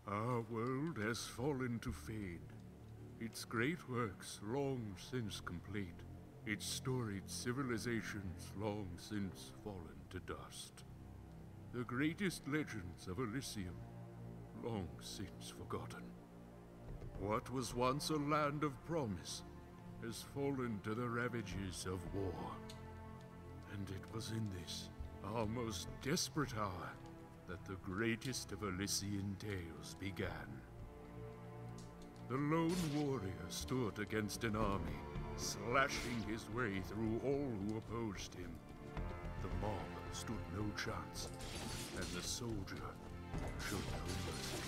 Our world has fallen to fade, its great works long since complete, its storied civilizations long since fallen to dust. The greatest legends of Elysium long since forgotten. What was once a land of promise has fallen to the ravages of war. And it was in this, our most desperate hour, that the greatest of Elysian tales began. The lone warrior stood against an army, slashing his way through all who opposed him. The mob stood no chance, and the soldier showed no mercy.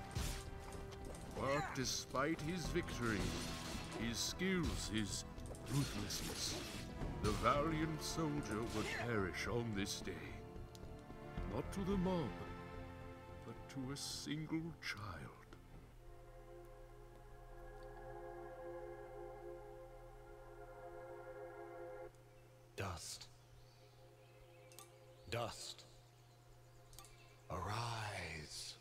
But despite his victory, his skills, his ruthlessness, the valiant soldier would perish on this day. Not to the mob, but to a single child. Dust. Dust. Arise.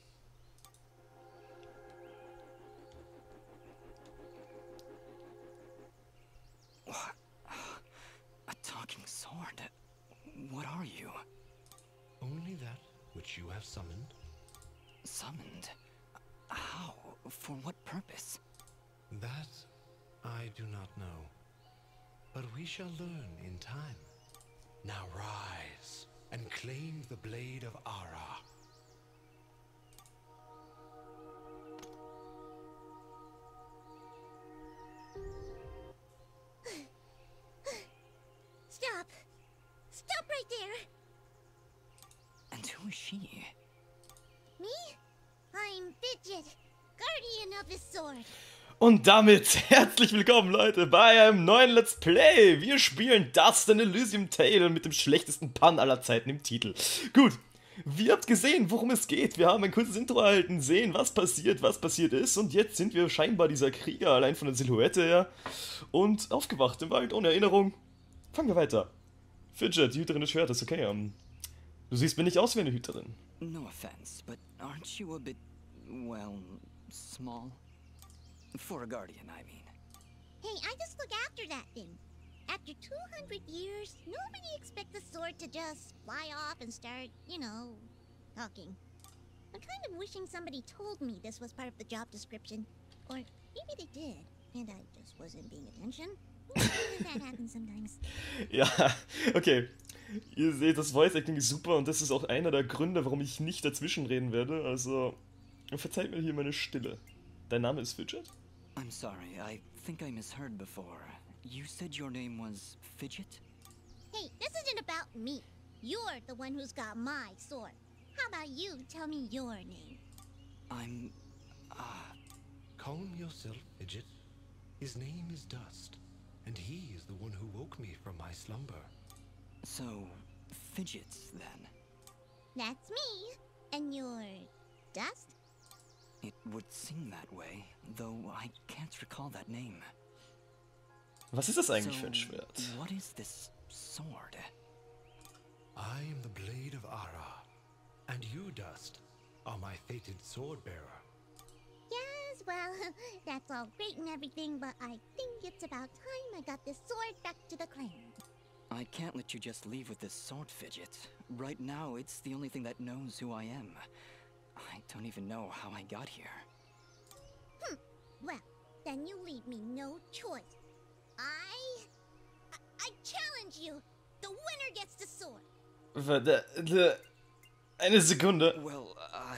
What? A talking sword? What are you? Only that which you have summoned. Summoned? How? For what purpose? That I do not know. But we shall learn in time. Now rise and claim the blade of Ara. Stop! Stop right there! And who is she? Me? I'm Fidget, Guardian of his Sword. Und damit herzlich willkommen, Leute, bei einem neuen Let's Play. Wir spielen Dust: An Elysium Tale mit dem schlechtesten Pun aller Zeiten im Titel. Gut, ihr habt gesehen, worum es geht. Wir haben ein kurzes Intro erhalten, sehen, was passiert ist. Und jetzt sind wir scheinbar dieser Krieger, allein von der Silhouette her. Und aufgewacht im Wald, ohne Erinnerung. Fangen wir weiter. Fidget, die Hüterin des Schwertes, okay. Du siehst mir nicht aus wie eine Hüterin. No offense, but aren't you a bit, well, small? For a guardian, I mean. Hey, I just look after that thing. After 200 years, nobody expects the sword to just fly off and start, you know, talking. I'm kind of wishing somebody told me this was part of the job description. Or maybe they did, and I just wasn't paying attention. That happens sometimes. Ja, okay. Ihr seht, das Voice Acting ist super und das ist auch einer der Gründe, warum ich nicht dazwischen reden werde. Also, verzeiht mir hier meine Stille. Dein Name ist Fidget? I'm sorry, I think I misheard before. You said your name was Fidget? Hey, this isn't about me. You're the one who's got my sword. How about you tell me your name? I'm... Calm yourself, Fidget. His name is Dust, and he is the one who woke me from my slumber. So, Fidgets, then? That's me. And you're Dust? It would seem that way, though I can't recall that name. Was ist das eigentlich für ein Schwert? What is this sword? I am the blade of Ara, and you, Dust, are my fated sword bearer. Yes, well, that's all great and everything, but I think it's about time I got this sword back to the clan. I can't let you just leave with this sword, Fidget. Right now, it's the only thing that knows who I am. I don't even know how I got here. Well, then you leave me no choice. I challenge you. The winner gets the sword. Eine Sekunde. Well,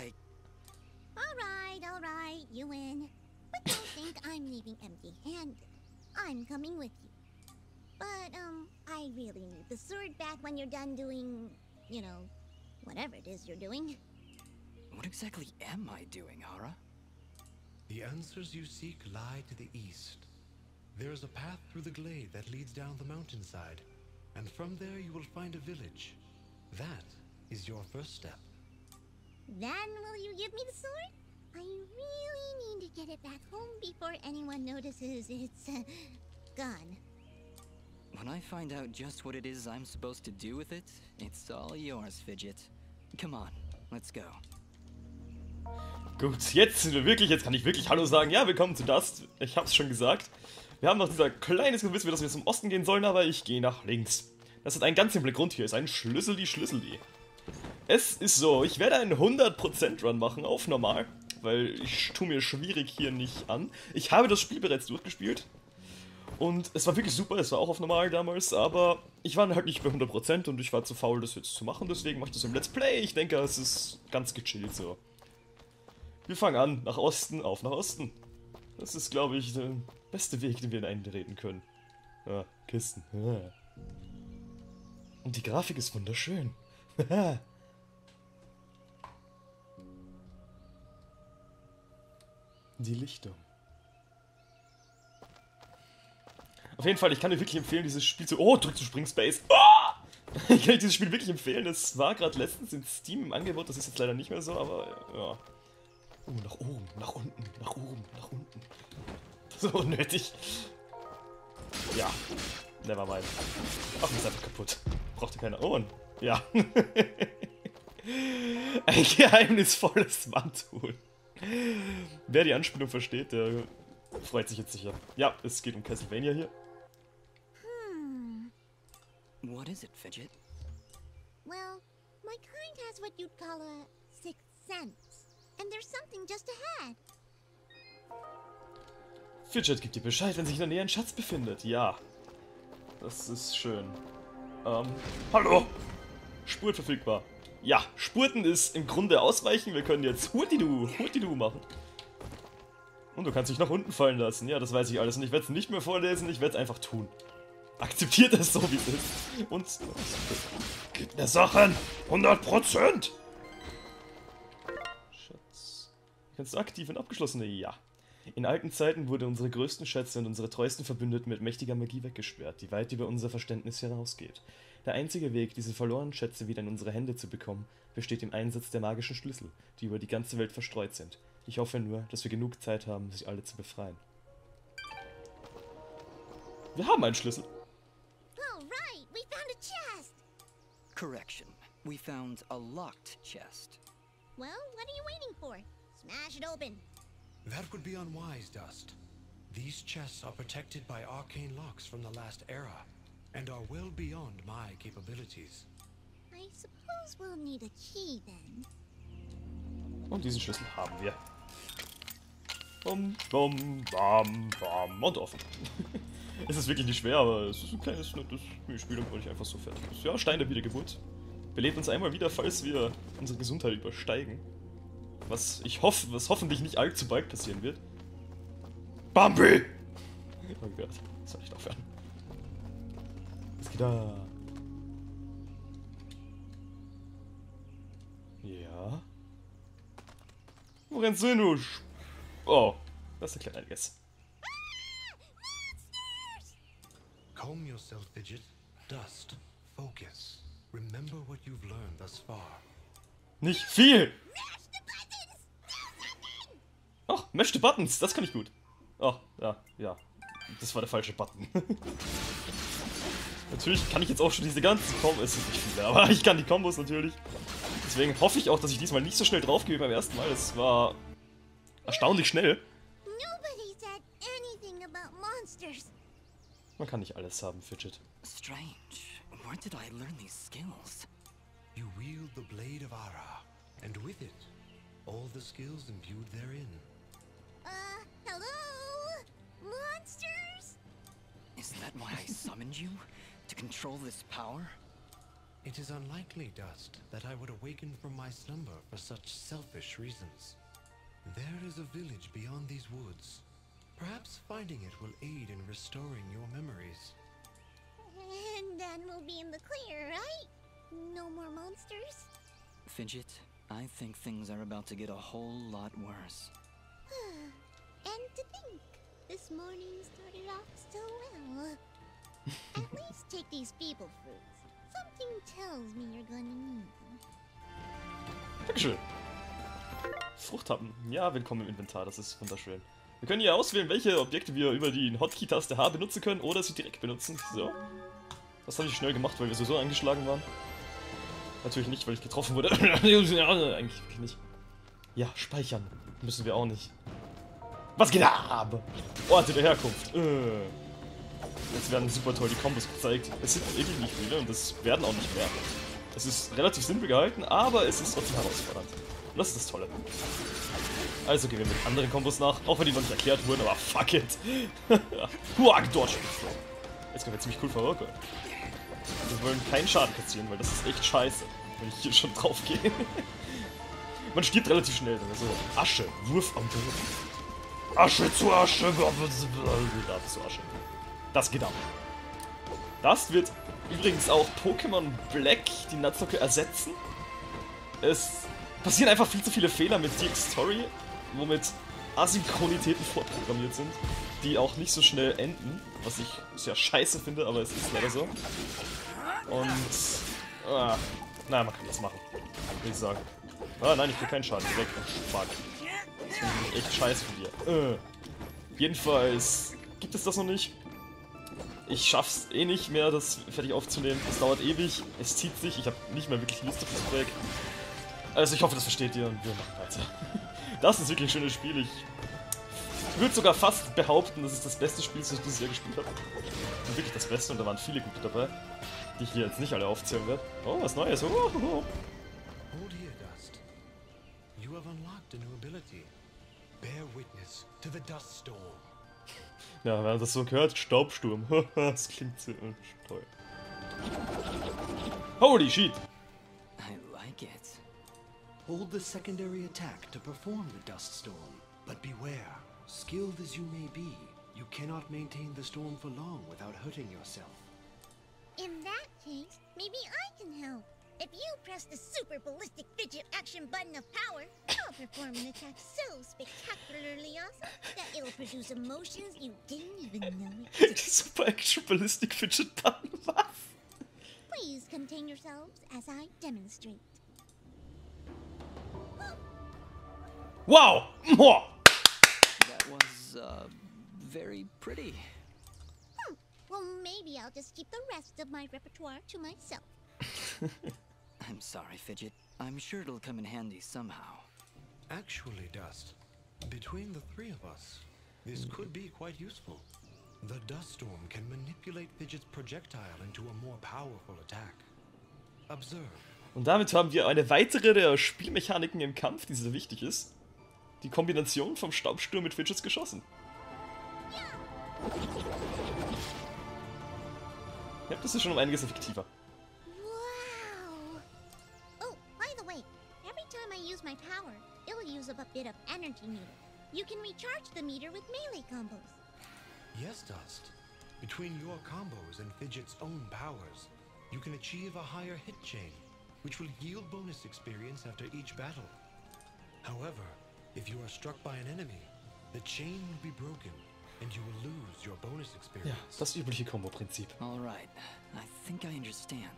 All right, you win. But don't think I'm leaving empty-handed. I'm coming with you. But, I really need the sword back when you're done doing, you know, whatever it is you're doing. What exactly am I doing, Ara? The answers you seek lie to the east. There is a path through the glade that leads down the mountainside, and from there you will find a village. That is your first step. Then will you give me the sword? I really need to get it back home before anyone notices it's, gone. When I find out just what it is I'm supposed to do with it, it's all yours, Fidget. Come on, let's go. Gut, jetzt sind wir wirklich, jetzt kann ich wirklich Hallo sagen. Ja, willkommen zu Dust. Ich hab's schon gesagt. Wir haben noch dieser kleines Gewissen, dass wir zum Osten gehen sollen, aber ich gehe nach links. Das hat einen ganz simplen Grund. Hier ist ein Schlüssel-die. Es ist so, ich werde einen 100% Run machen auf normal, weil ich tue mir schwierig hier nicht an. Ich habe das Spiel bereits durchgespielt und es war wirklich super, es war auch auf normal damals, aber ich war halt nicht bei 100% und ich war zu faul, das jetzt zu machen, deswegen mache ich das im Let's Play. Ich denke, es ist ganz gechillt so. Wir fangen an, nach Osten, auf nach Osten. Das ist, glaube ich, der beste Weg, den wir eintreten können. Ja, Kisten. Ja. Und die Grafik ist wunderschön. Die Lichtung. Auf jeden Fall, ich kann dir wirklich empfehlen, dieses Spiel zu... Oh, drück zu Spring Space. Oh! Ich kann dir dieses Spiel wirklich empfehlen. Es war gerade letztens in Steam im Angebot. Das ist jetzt leider nicht mehr so, aber ja. Oh, nach oben, nach unten, nach oben, nach unten. Das ist unnötig. Ja, nevermind. Ach, ist einfach kaputt. Brauchte keiner. Oh, ja. Ein geheimnisvolles Wandtool. Wer die Anspielung versteht, der freut sich jetzt sicher. Ja, es geht um Castlevania hier. What is it, Fidget? Well, my kind has what you'd call a sixth sense. And there's something just ahead. Fidget gibt dir Bescheid, wenn sich in der Nähe ein Schatz befindet. Ja. Das ist schön. Hallo! Spurt verfügbar. Ja, Spurten ist im Grunde ausweichen. Wir können jetzt Hurtidu machen. Und du kannst dich nach unten fallen lassen. Ja, das weiß ich alles. Und ich werde es nicht mehr vorlesen, ich werde es einfach tun. Akzeptiert es so, wie es ist. Und... Gib mir Sachen! 100%! Schatz. Kannst du aktiv und abgeschlossene? Ja. In alten Zeiten wurde unsere größten Schätze und unsere treuesten Verbündeten mit mächtiger Magie weggesperrt, die weit über unser Verständnis hinausgeht. Der einzige Weg, diese verlorenen Schätze wieder in unsere Hände zu bekommen, besteht im Einsatz der magischen Schlüssel, die über die ganze Welt verstreut sind. Ich hoffe nur, dass wir genug Zeit haben, sich alle zu befreien. Wir haben einen Schlüssel. Oh, right! We found a chest! Correction. We found a locked chest. Well, what are you waiting for? Smash it open. That would be unwise, Dust. These chests are protected by arcane locks from the last era, and are well beyond my capabilities. I suppose we'll need a key then. Und diesen Schlüssel haben wir. Bum, bum, bam, bam. Und offen. Es ist wirklich nicht schwer, aber es ist ein kleines, nettes Spiel, und ich einfach so fertig ist. Ja, Stein der Wiedergeburt. Belebt uns einmal wieder, falls wir unsere Gesundheit übersteigen. Was ich hoffe, was hoffentlich nicht allzu bald passieren wird. Bambi! Oh Gott, das soll nicht aufhören. Was geht da? Ja? Wo rennst du hin, du Oh, das erklärt einiges. Calm yourself, Fidget. Dust. Focus. Remember what you've learned thus far. Nicht viel! Ach, Mash the Buttons, das kann ich gut. Ach, ja. Das war der falsche Button. Natürlich kann ich jetzt auch schon diese ganzen Kombos, es ist nicht viele, aber ich kann die Kombos natürlich. Deswegen hoffe ich auch, dass ich diesmal nicht so schnell draufgehe beim ersten Mal. Es war erstaunlich schnell. Nobody said anything about monsters. Man kann nicht alles haben, Fidget. Strange. Where did I learn these skills? You wield the Blade of Ara, and with it, all the skills imbued therein. Hello? Monsters? Is that why I summoned you? To control this power? It is unlikely, Dust, that I would awaken from my slumber for such selfish reasons. There is a village beyond these woods. Perhaps finding it will aid in restoring your memories. And then we'll be in the clear, right? No more monsters? Fidget, I think things are about to get a whole lot worse. And to think, this morning started off so well. At least take these feeble fruits. Something tells me you're gonna need them. Dankeschön. Frucht haben. Ja, willkommen im Inventar, das ist wunderschön. Wir können hier auswählen, welche Objekte wir über die Hotkey-Taste H benutzen können oder sie direkt benutzen. So. Das habe ich schnell gemacht, weil wir sowieso angeschlagen waren. Natürlich nicht, weil ich getroffen wurde. Eigentlich nicht. Ja, speichern. Müssen wir auch nicht. Was geht ab? Orte der Herkunft. Jetzt werden super toll die Kombos gezeigt. Es sind wirklich nicht viele und es werden auch nicht mehr. Es ist relativ simpel gehalten, aber es ist trotzdem herausfordernd. Und das ist das Tolle. Also gehen wir mit anderen Kombos nach, auch wenn die noch nicht erklärt wurden, aber fuck it. Huak, dort. Jetzt können wir ziemlich cool verwirken. Wir wollen keinen Schaden kassieren, weil das ist echt scheiße, wenn ich hier schon drauf gehe. Man stirbt relativ schnell, so Asche, Wurf am Boden. Asche zu Asche, zu Asche. Das geht ab. Das wird übrigens auch Pokémon Black die Natsuke ersetzen. Es passieren einfach viel zu viele Fehler mit DX Story, womit Asynchronitäten vorprogrammiert sind, die auch nicht so schnell enden, was ich sehr scheiße finde, aber es ist leider so. Und, naja, man kann das machen, würde ich sagen. Ah, nein, ich will keinen Schaden, direkt. Fuck. Das finde ich echt scheiße von dir. Jedenfalls gibt es das noch nicht. Ich schaff's eh nicht mehr, das fertig aufzunehmen. Es dauert ewig, es zieht sich, ich habe nicht mehr wirklich Lust auf das Projekt. Also ich hoffe, das versteht ihr und wir machen weiter. Das ist wirklich ein schönes Spiel. Ich würde sogar fast behaupten, das ist das beste Spiel, das ich dieses Jahr gespielt habe. Und wirklich das Beste und da waren viele gute dabei, die ich hier jetzt nicht alle aufzählen werde. Oh, was Neues. Oh. Hold here, Dust. You have unlocked a new ability. Bear witness to the dust storm. Ja, wenn man das so hört, Staubsturm. Das klingt so toll. Holy shit! I like it. Hold the secondary attack to perform the dust storm. But beware, skilled as you may be, you cannot maintain the storm for long without hurting yourself. In that case, maybe I can help. If you press the super ballistic fidget action button of power, I'll perform an attack so spectacularly awesome that it'll produce emotions you didn't even know it. Super Action Ballistic Fidget Button, was? Please contain yourselves as I demonstrate. Wow! That was, very pretty. Well, maybe I'll just keep the rest of my repertoire to myself. I'm sorry, Fidget. I'm sure it'll come in handy somehow. Actually, Dust, between the three of us, this could be quite useful. The dust storm can manipulate Fidget's projectile into a more powerful attack. Observe. Und damit haben wir eine weitere der Spielmechaniken im Kampf, die so wichtig ist. Die Kombination vom Staubsturm mit Fidgets geschossen. Ja, das ist schon um einiges effektiver. Wow! Oh, by the way, every time I use my power, it'll use up a bit of energy meter. You can recharge the meter with melee combos. Yes, Dust. Between your combos and Fidget's own powers, you can achieve a higher hit chain, which will yield bonus experience after each battle. However, if you are struck by an enemy, the chain will be broken, and you will lose your bonus Ja, experience. das übliche Kombo-Prinzip. Alright, I think I understand.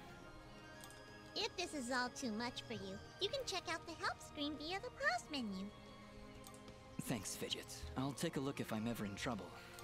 If this is all too much for you, you can check out the help screen via the pause menu. Thanks, Fidget. I'll take a look if I'm ever in trouble.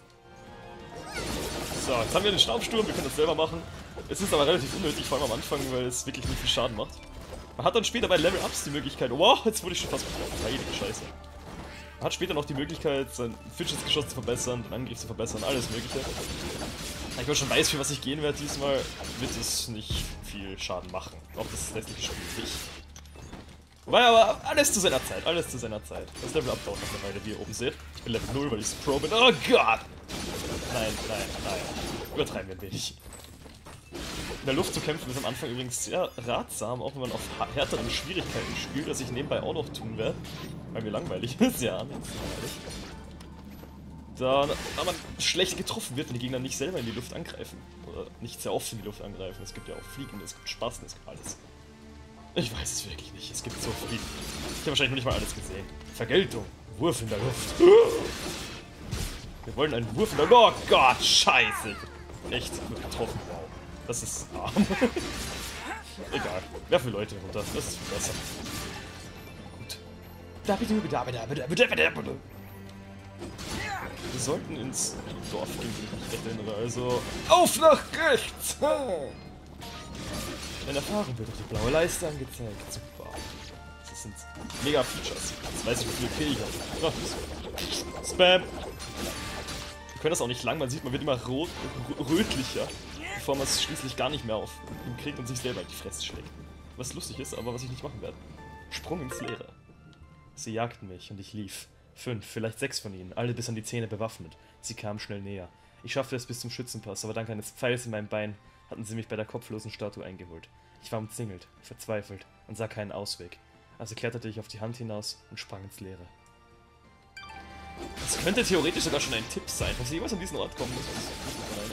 So, jetzt haben wir den Staubsturm, wir können das selber machen. Es ist aber relativ unnötig, vor allem am Anfang, weil es wirklich nicht viel Schaden macht. Man hat dann später bei Level-Ups die Möglichkeit... Wow, jetzt wurde ich schon fast getroffen. Heilige Scheiße. Man hat später noch die Möglichkeit, sein Fidget-Geschoss zu verbessern, den Angriff zu verbessern, alles mögliche. Da ich aber schon weiß, für was ich gehen werde diesmal, wird es nicht viel Schaden machen. Auch das restliche Spiel nicht. Wobei aber alles zu seiner Zeit, alles zu seiner Zeit. Das Level-Up dauert noch eine Weile, wie ihr oben seht. Ich bin Level 0, weil ich Pro bin. Oh Gott! Nein. Übertreiben wir ein wenig. In der Luft zu kämpfen ist am Anfang übrigens sehr ratsam, auch wenn man auf härteren Schwierigkeiten spielt, was ich nebenbei auch noch tun werde. Weil mir langweilig ist, ja, nicht langweilig. Da man schlecht getroffen wird, wenn die Gegner nicht selber in die Luft angreifen. Oder nicht sehr oft in die Luft angreifen. Es gibt ja auch Fliegen, es gibt Spasten, es gibt alles. Ich weiß es wirklich nicht, es gibt so viel. Ich habe wahrscheinlich noch nicht mal alles gesehen. Vergeltung, Wurf in der Luft. Wir wollen einen Wurf in der Luft. Oh Gott, scheiße. Echt gut getroffen, wow. Das ist arm. Egal, werfen wir Leute runter, das ist viel besser. Gut. Wir sollten ins Dorf gehen, wenn ich mich recht erinnere. Also, auf nach rechts! Wenn erfahren wird, auf die blaue Leiste angezeigt. Super. Das ist sind mega Features. Jetzt weiß ich, wie viel ich habe. Oh, Spam! Wir können das auch nicht lang, man sieht, man wird immer rötlicher, bevor man es schließlich gar nicht mehr auf ihn kriegt und sich selber in die Fresse schlägt. Was lustig ist, aber was ich nicht machen werde. Sprung ins Leere. Sie jagten mich und ich lief. 5, vielleicht 6 von ihnen, alle bis an die Zähne bewaffnet. Sie kamen schnell näher. Ich schaffte es bis zum Schützenpass, aber dank eines Pfeils in meinem Bein hatten sie mich bei der kopflosen Statue eingeholt. Ich war umzingelt, verzweifelt und sah keinen Ausweg. Also kletterte ich auf die Hand hinaus und sprang ins Leere. Das könnte theoretisch sogar schon ein Tipp sein, falls ihr jemals an diesen Ort kommen muss.